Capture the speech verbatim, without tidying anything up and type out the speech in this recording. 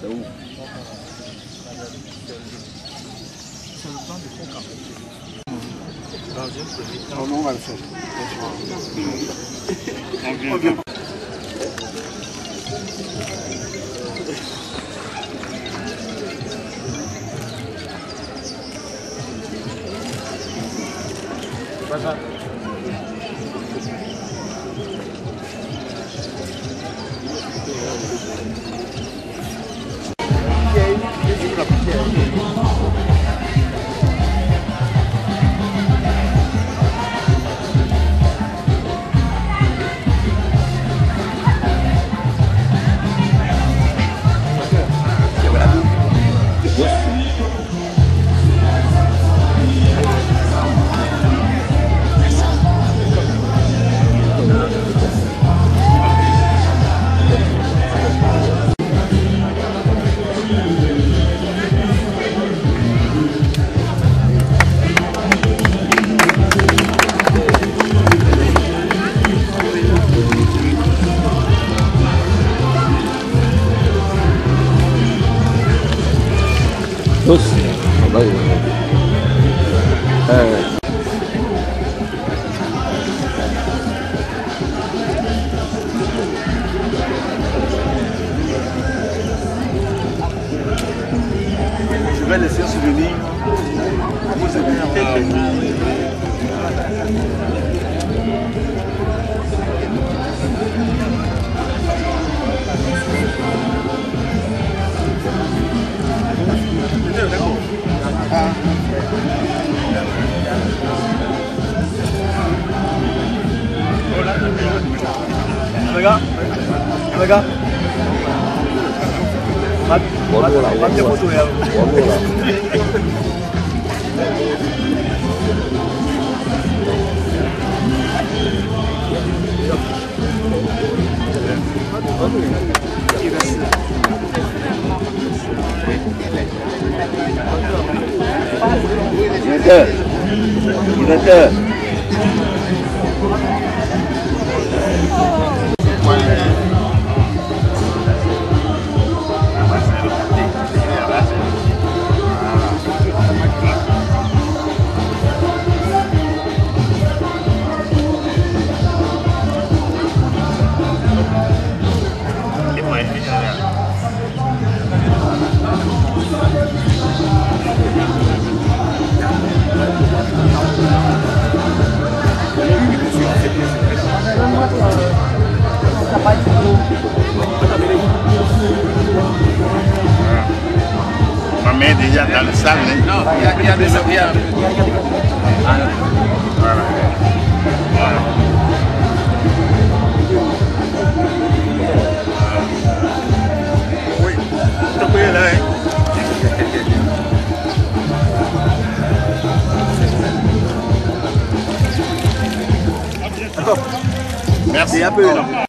C'est où? C'est le plan de programme. Non, non, on va le faire. On vient. Vas-y. Tous. Ah, bah, euh, Je vais laisser un souvenir. Vous avez un Regarde, regarde. Buon volo, buon volo. Buon volo. Directeur, directeur. Ma est déjà dans le salle. Non, il y a, il y a des bien. Voilà. Voilà. Oui, tu peux y aller. Merci. Et un peu là.